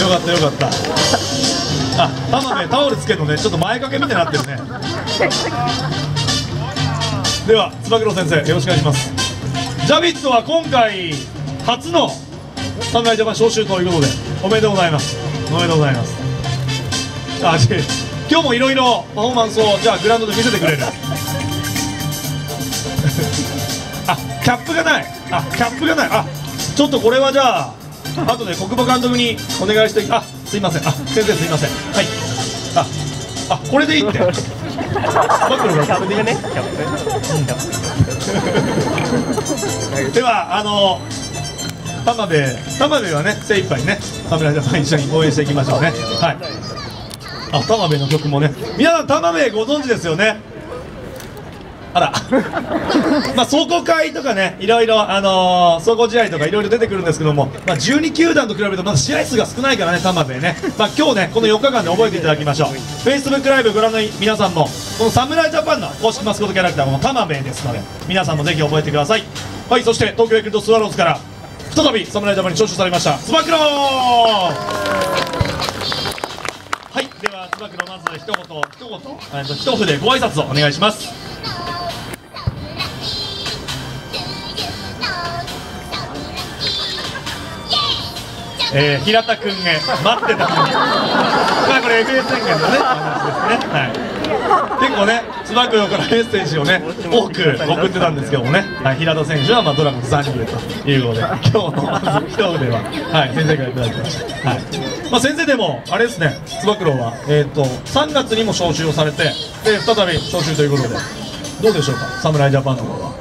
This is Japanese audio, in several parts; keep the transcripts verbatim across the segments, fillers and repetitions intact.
かったよかった。あ、田辺タオルつけるのね、ちょっと前掛けみたいになってるね。では、つば九郎先生、よろしくお願いします。ジャビットは今回初の侍ジャパン招集ということで、おめでとうございます。おめでとうございます。あ、今日もいろいろパフォーマンスをじゃあグラウンドで見せてくれる。あ、キャップがない。あ、キャップがない。あ、ちょっとこれはじゃあ後で国母監督にお願いして。あ、すいません。あ、先生すいません。はい。あ、あ、これでいいって。バックルがキャップでね。キャップ。ではあの田辺田辺はね精一杯ね侍ジャパン一緒に応援していきましょうね。はい。あ、田辺の曲もね、皆さん田辺ご存知ですよね。あらまあ壮行会とかね、いろいろあのー、壮行試合とかいろいろ出てくるんですけども、まあ、じゅうに球団と比べるとまだ試合数が少ないからね、田辺ね、まあ、今日ねこのよっかかんで覚えていただきましょう。 Facebook ライブご覧の皆さんもこの侍ジャパンの公式マスコットキャラクターは田辺ですので、皆さんもぜひ覚えてください。はい。そして東京ヤクルトスワローズから再び侍ジャパンに招集されましたつば九郎。はい。ではつば九郎、まず一言一言えっと一筆ご挨拶をお願いします。えー、平田君へ待ってたのにまあこれ エフエス 宣言のね話ですね。はい。結構ねつば九郎からメッセージをね多く送ってたんですけどもね、はい、平田選手はまあドラゴンズ残留ということで、今日のまず一筆は、はい、先生からいただきました。はい。まあ先生でもあれですね、つば九郎はえっとさんがつにも招集をされて、で再び招集ということで、どうでしょうか侍ジャパンの方は。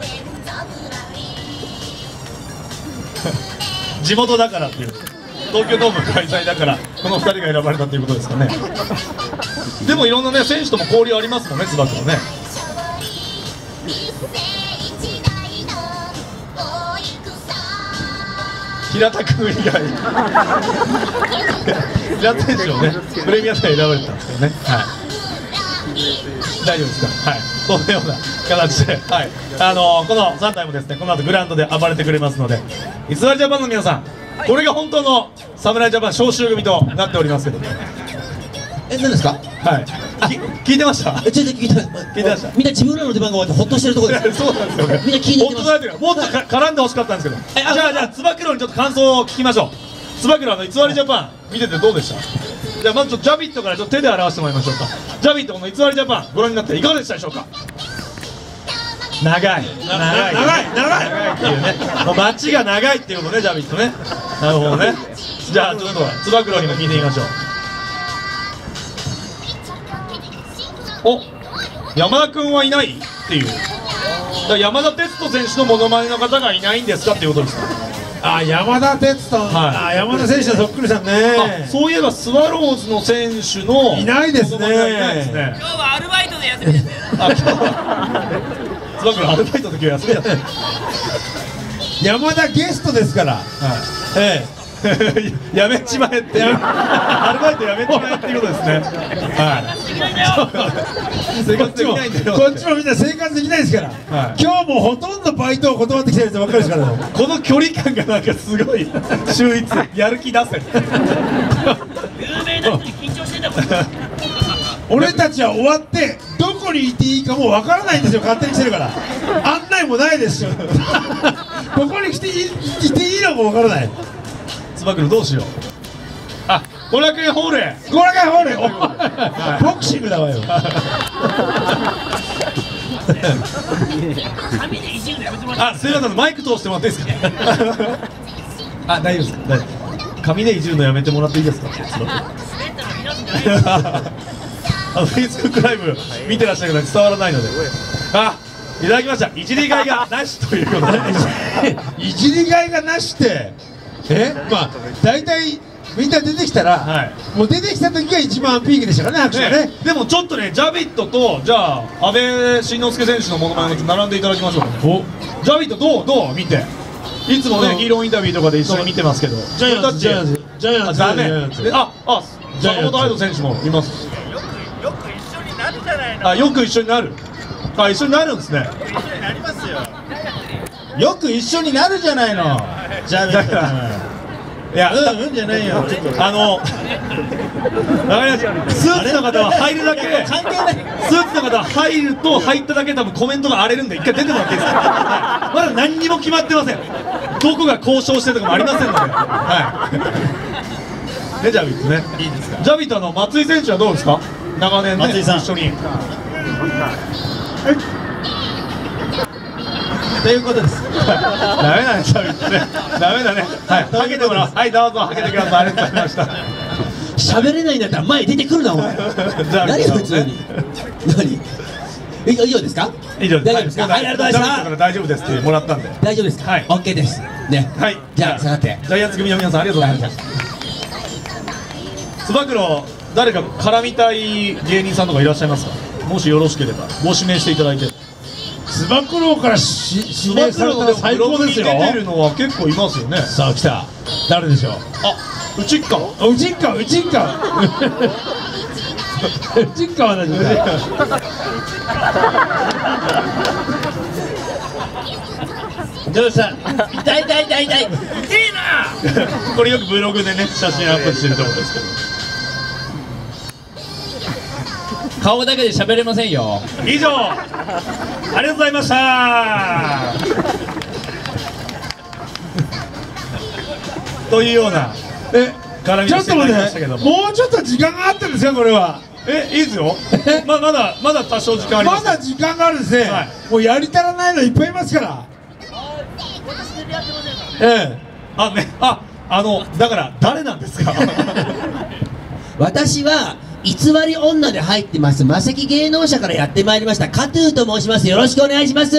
地元だからっていう、東京ドーム開催だからこのふたりが選ばれたということですかね。でもいろんなね選手とも交流ありますもんね、つば九郎ね。平田君以外平田選手をねプレミアで選ばれたんですけどね。はい。大丈夫ですか。はい。このような形で、はい、あのー、このさん体もですねこの後グラウンドで暴れてくれますので、偽りジャパンの皆さん、これが本当の侍ジャパン招集組となっておりますけど。 え、何ですか。 はい。聞いてました。 え、全然聞いてない。 聞いてました。 みんな自分らの出番が終わってほっとしてるところです。 そうなんですよね。 みんな聞いてます。 もっと絡んでほしかったんですけど。じゃあじゃあつば九郎にちょっと感想を聞きましょう。つば九郎の偽りジャパン見ててどうでした。じゃあまずちょっとジャビットからちょっと手で表してもらいましょうか。ジャビットこの偽りジャパンご覧になっていかがでしたでしょうか。長い長い長い長いっていうね、もう街が長いっていうことね、ジャビットね。なるほどね。じゃあちょっとつば九郎にも聞いてみましょう。お、山田君はいないっていう。だから山田哲人選手のモノマネの方がいないんですかっていうことですか。 あ、山田哲人、はい、あ、山田選手はそっくりさんね。 そういえばスワローズの選手のいないですね。 今日はアルバイトで休みですよ。あ、今日はつば九郎アルバイトの時は休みだった。 山田ゲストですから。はい。ええ。 やめちまえってアルバイトやめちまえっていうことですね。はい。生活できないんだよ。 こっちもみんな生活できないですから。はい、今日もほとんどバイトを断ってきてる人ばっかりですから。 この距離感がなんかすごい秀逸。やる気出せ。 有名な人に緊張してたもん。 俺たちは終わってどこにいていいかもうわからないんですよ。勝手にしてるから案内もないですしここに来ていいていいのもわからない。 つば九郎どうしよう。あ、後楽園ホールへ。 後楽園ホールへ。ボクシングだわよ。 あ、すいません、マイク通してもらっていいですか。あ、大丈夫ですか。髪でいじるのやめてもらっていいですか。あのフェイスブックライブ見てらっしゃる方に伝わらないので、あ、いただきました。いじりがいがなしということで。 いじりがいがなしって、え、まあ大体みんな出てきたら、はい、もう出てきた時が一番ピークでしたからね、拍手がね。 ね、でもちょっとね、ジャビットとじゃあ阿部慎之助選手のモノマネを並んでいただきましょうかね。お、ジャビットどうどう見て。いつもねヒーローインタビューとかで一緒に見てますけど。 ジャイアンツジャイアンツジャイアンツダメ。 ああ、坂本愛人選手もいます。 よく一緒になるじゃないの。 あ、よく一緒になる。あ、一緒になるんですね。 一緒になりますよ。 よく一緒になるじゃないの。ジャビット君。 いや、 うんうんじゃないよ。 あの、わかりました。スーツの方は入るだけ、 関係ない。 スーツの方は入ると入っただけ多分コメントが荒れるんで一回出てもらっていいですか。はい、まだ何にも決まってません。どこが交渉してるとかもありませんので。はい。ね、ジャビットね。いいですか。ジャビット、あの松井選手はどうですか。長年ね、 松井さん一緒に。 ということです。 ダメだね、ジャビットね。ダメだね。はい。はけてもらう。はい、どうぞはけてください。ありがとうございました。 喋れないんだったら前出てくるなお前。何普通に。何。以上以上ですか。 以上です。 大丈夫ですか。はい、ありがとうございましジャビットから大丈夫ですってもらったんで。 た。大丈夫ですか。 はい。 オッケーです。ね。 はい。 じゃあ下がって。 ジャイアンツ組の皆さんありがとうございました。つば九郎、誰か絡みたい芸人さんとかいらっしゃいますか。もしよろしければご指名していただいて。 つば九郎からしつ指名されたら最高ですよ。 ブログに出てるのは結構いますよね。 さあ来た。誰でしょう。 あ、うちっか。 うちっかうちっか。うちっかは何だ。 どうした痛い痛い痛い痛い。 いいな。 これよくブログでね写真アップしてるところですけど。 顔だけで喋れませんよ。 以上ありがとうございました。というようなえ、 絡みちょっとをしていただきま待って。 したけども。 もうちょっと時間があったんですかこれは。 え、いいですよ。ままだまだ多少時間ありま。 ますだ時間があるんですね。 はいもうやり足らないのいっぱいいますから。ええ。 あね、あ、あのだから誰なんですか。 私は偽り女で入ってます魔石芸能者からやってまいりましたカトゥーと申します。よろしくお願いします。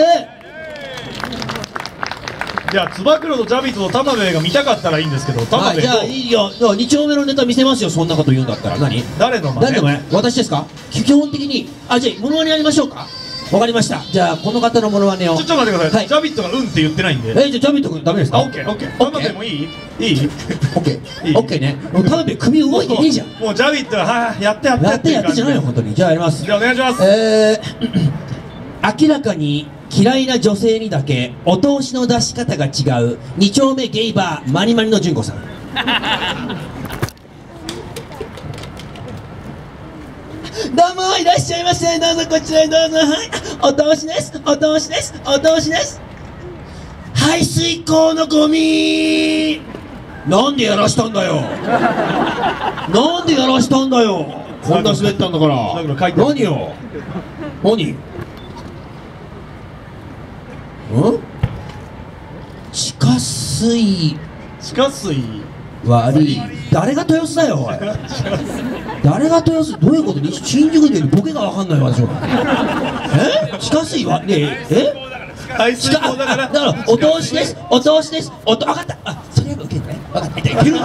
いや、つば九郎とジャビットと田辺が見たかったらいいんですけど、田はい、 辺とじゃあいいよ。に丁目のネタ見せますよ。そんなこと言うんだったら。何誰の真似。 誰の前私ですか。基本的にあ、じゃあモノマネやりましょうか。わかりました。じゃあこの方のモノマネを。 ちょちょっと待ってください、 はいジャビットがうんって言ってないんで。 えー、じゃあジャビット君ダメですか。 あ、オッケーオッケー。田辺もいいいい。 オッケーいいオッケーね。もう田辺首動いてねえじゃん。 もうジャビットははいやってやってやってやってじゃないよよ。 本当に。じゃあやります。 じゃあお願いします。 えー、明らかに嫌いな女性にだけお通しの出し方が違うに丁目ゲイバーマニマニの純子さん。どうもいらっしゃいませ。どうぞこちらへどうぞ。はい、お通しですお通しですお通しです。排水口のゴミなんでやらしたんだよ。なんでやらしたんだよ。こんな滑ったんだから。 だから書いてある何よ何ん地下水地下水。 悪い。誰が豊洲だよおい。誰が豊洲。どういうこと。新宿でボケが分かんないわ私は。え地下水はねえ排水地下口だから。 あだからお通しですお通しですおと分かった。あそれは受けるね分かった。いけるお元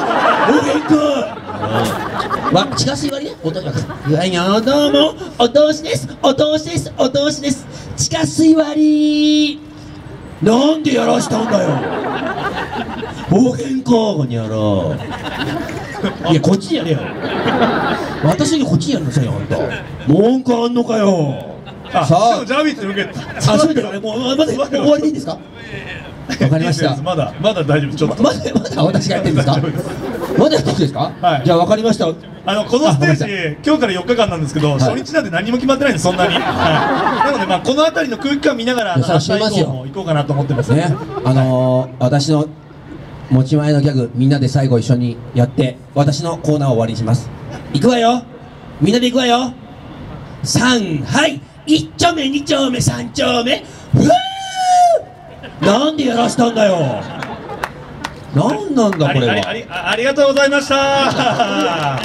気わ地下水割りねお通しいやいやどうもお通しですお通しですお通しです地下水割りなんでやらしたんだよ。暴言かこにやろう。いやこっちにやれよ。私にこっちにやるのさよあんた。文句あんのかよ。 あ、 さあでもジャビット受けた。 あ、そうだよ。もうまだもう終わりでいいですか。わかりましたいいです。まだまだ大丈夫。ちょっとまだまだ私がやってるんですか。 大丈夫ですまだやってるんですか。 はいじゃあわかりました。 あのこのステあごめんなさージ今日からよっかかんなんですけど、 い初日なんで何も決まってないんですそんなに。はい。なのでまあこの辺りの空気感見ながらあのいや明日以そうしますよ降も行こうかなと思ってます。 ね、あのー、私の持ち前のギャグみんなで最後一緒にやって私のコーナーを終わりにします。行くわよ。みんなで行くわよ。三はい一丁目二丁目三丁目ふーなんでやらしたんだよ。なんなんだこれありありあは。 りあありがとうございました。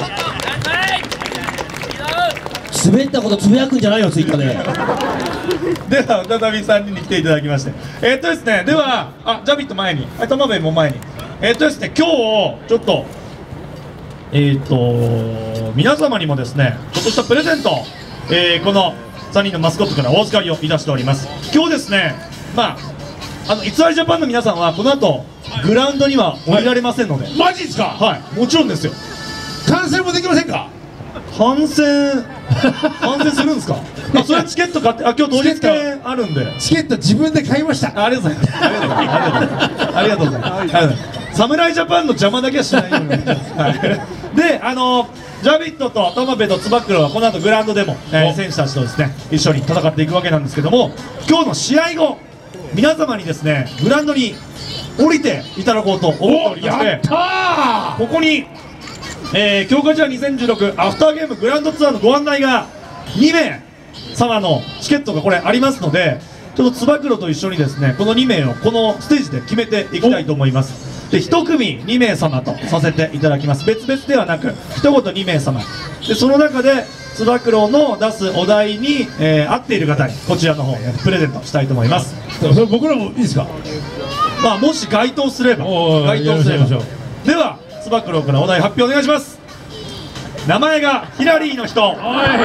滑ったことつぶやくんじゃないよツイッターで。 では再びさんにんに来ていただきまして、えーっとですねではあジャビット前にあ玉部も前にえーっとですね今日ちょっとえーっと皆様にもですねちょっとしたプレゼント、えーこのさんにんのマスコットからお預かりをいたしております。今日ですねまああの偽りジャパンの皆さんはこの後グラウンドには降りられませんので、はい、 マジですか。 もちろんですよ。 観戦もできませんか。 観戦観戦するんですか。あそれはチケット買ってあ今日当日券あるんで。 チケット自分で買いました。 ありがとうございます。ありがとうございます。ありがとうございます。ありがとうございます。 侍ジャパンの邪魔だけはしないように、はい、であのジャビットとトマベとつば九郎はこの後グラウンドでも、えー、選手たちとですね一緒に戦っていくわけなんですけども、今日の試合後皆様にですねグラウンドに降りていただこうと思っておりまして、 やったー、 ここに、えー、強化試合にせんじゅうろくアフターゲームグランドツアーのご案内がにめい様のチケットがこれありますので、ちょっとつば九郎と一緒にですねこのにめいをこのステージで決めていきたいと思います。でいち組にめい様とさせていただきます。別々ではなく一言にめい様で、その中でつば九郎の出すお題に、えー、合っている方にこちらの方を、ね、プレゼントしたいと思います。 それ僕らもいいですか？ まあもし該当すればおー該当すればやりましょう。 ではつば九郎からお題発表お願いします。名前がヒラリーの人。おいつ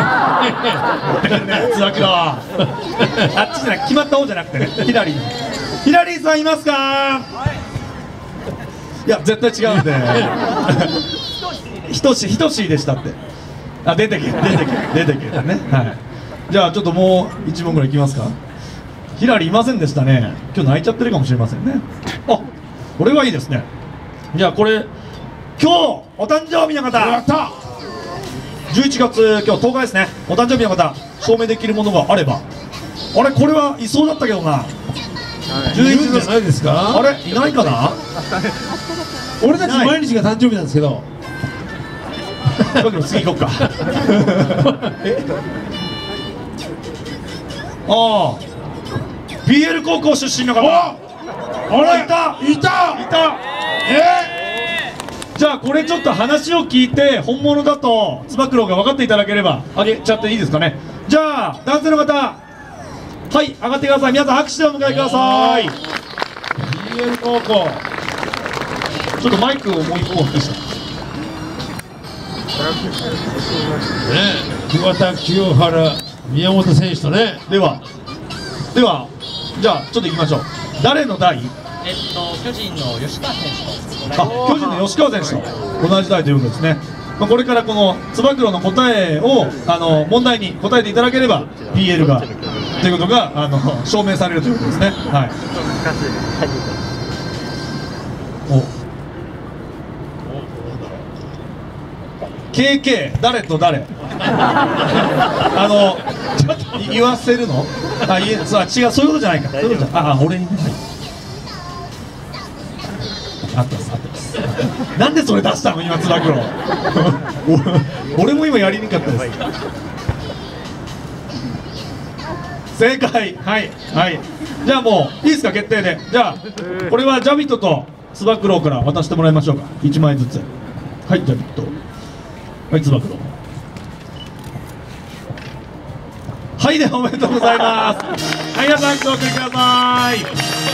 ば九郎あっちじゃなく決まった方じゃなくてね、ヒラリーのヒラリーさんいますか？いや絶対違うんでひとしひとしでしたって。あ出てけ出てけ出てけね、はい、じゃあちょっともういち問ぐらいいきますか。ヒラリーいませんでしたね。今日泣いちゃってるかもしれませんね。あこれはいいですね。じゃあこれ今日お誕生日の方、 やったじゅういちがつ今日とおかですね。お誕生日の方証明できるものがあれば。あれこれはいそうだったけどな。 じゅういちじゃないですか？ あれいないかな。 俺たち毎日が誕生日なんですけど。 だけど次行こうかえああ ビーエル 高校出身の方。 あらいたいたいた。 えじゃあこれちょっと話を聞いて本物だとつば九郎が分かっていただければあげちゃっていいですかね。じゃあ男性の方はい上がってください。皆さん拍手でお迎えください。 ビーエル 高校ちょっとマイクをもう一個大きいした。 ね、桑田清原宮本選手とね。 ではではじゃあちょっと行きましょう。誰の代？ えっと巨人の吉川選手とあ巨人の吉川選手と同じ代ということですね。まあ、これからこのつば九郎の答えをあの問題に答えていただければ ビーエル がということがあの証明されるということですね。はい。おケーケー 誰と誰あのちょっと言わせるのあいえそう違うそういうことじゃないか。そういうことじゃああ俺にね、はい、あったますあったますなんでそれ出したの今つば九郎俺も今やりにくかったです。正解はいはいじゃあもういいですか決定で。じゃあこれはジャビットとつば九郎から渡してもらいましょうか。いちまんえんずつ。はいジャビットはいつば九郎はいでおめでとうございますはい皆さんお送りください。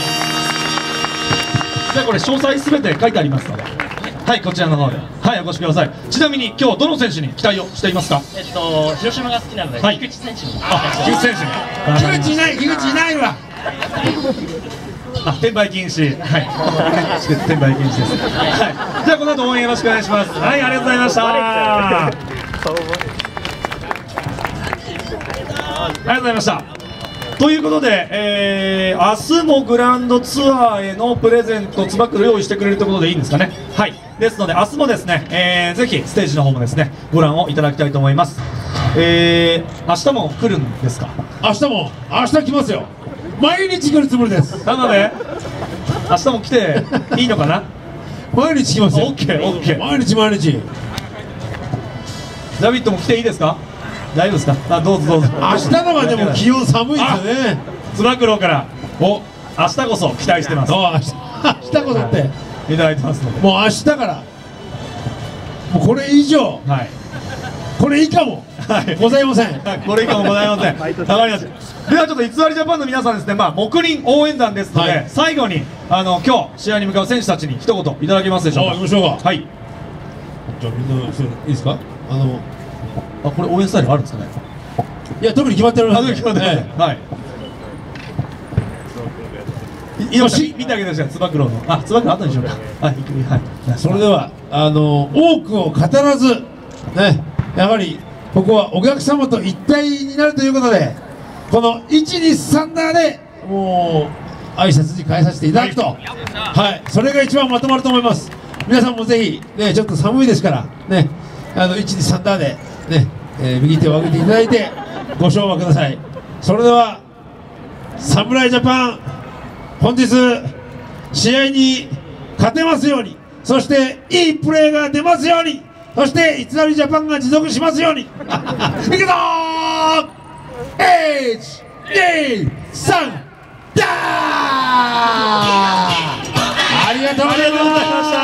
じゃあこれ詳細すべて書いてありますのではいこちらの方ではいお越しください。ちなみに今日どの選手に期待をしていますか？ えっと広島が好きなので、 はい菊池選手にあ菊池選手に菊池いない菊池いないわ。 あ転売禁止はい転売禁止です。はいじゃあこの後応援よろしくお願いします。はいありがとうございましたありがとうございました。ということで、えー、明日もグランドツアーへのプレゼントつば九郎用意してくれるということでいいんですかね。はいですので明日もですね、えー、ぜひステージの方もですねご覧をいただきたいと思います。えー、明日も来るんですか？ 明日も明日来ますよ。毎日来るつもりです。 なので明日も来ていいのかな？ 毎日来ますよ。 オッケーオッケー毎日毎日。 ジャビットも来ていいですか？大丈夫ですか？あどうぞどうぞ。 明日のがでも気温寒いですよね。 つば九郎からお明日こそ期待してます。 あ明日明日こそっていただいてますのでもう明日からもうこれ以上はいこれ以下もはいございません。 これ以下もございません。わかりました。ではちょっと偽りジャパンの皆さんですね、まあ黙認応援団ですので、 はい最後にあの今日試合に向かう選手たちに一言いただけますでしょうか？ あ行きましょうか。 はい。 じゃあみんなそれいいですか？あのあこれ応援スタイルあるんですかね？ いや特に決まっておりあます。 決まってますね。はい。いよし見てあげてください。つば九郎のあつば九郎後にしようか。はい行くはい。 それではあの多くを語らずねやはりここはお客様と一体になるということでこのいちにさんななでも挨拶に変えさせていただくと、はい、それが一番まとまると思います。皆さんもぜひ、ね、ちょっと寒いですからね、あのいちにさん打で、ねえー、右手を上げていただいてご唱和ください。それでは侍ジャパン、本日試合に勝てますように、そしていいプレーが出ますように、そしていつなりジャパンが持続しますようにいくぞー !いち、に、さん、ダーありがとうございました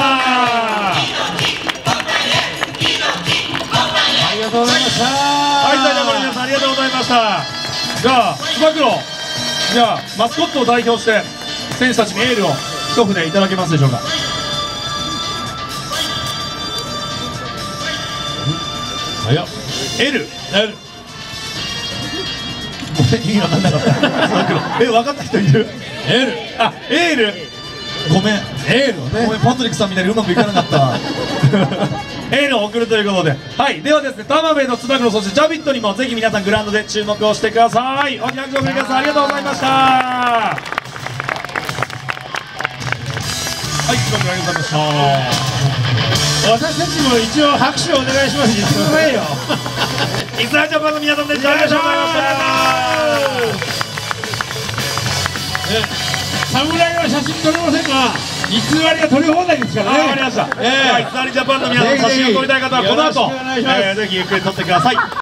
ありがとうございましたはい、大ジャパンの皆さんありがとうございました。じゃあ、つば九郎、じゃあ、マスコットを代表して、選手たちにエールを一筆いただけますでしょうか。 早っ L。 L ごめん、意味わかんなかった。つば九郎、え、分かった人いる L あ、エール。ごめん。 エールをねごめん、パトリックさんみたいにうまくいかなかったエールを送るということで、はい、ではですね、田辺のつば九郎、そしてジャビットにもぜひ皆さんグラウンドで注目をしてください。大きな拍手を送りください。ありがとうございました。はい、つば九郎ありがとうございました。 私たちも一応拍手をお願いします言ってくださいよイスラエルジャパンの皆さんでした。ありがとうございました。 侍は写真撮れませんが偽りが撮り放題ですからね。 わかりました。 ええイスラエルジャパンの皆さん、写真を撮りたい方はこの後、 よろしくお願いしますえーぜひゆっくり撮ってください。